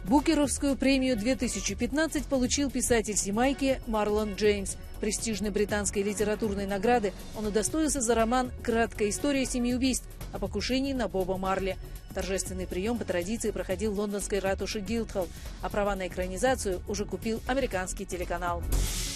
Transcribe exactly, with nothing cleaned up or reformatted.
Букеровскую премию две тысячи пятнадцать получил писатель с Ямайки Марлон Джеймс. Престижной британской литературной награды он удостоился за роман «Краткая история семи убийств» о покушении на Боба Марли. Торжественный прием по традиции проходил в лондонской ратуше Гилдхолл, а права на экранизацию уже купил американский телеканал.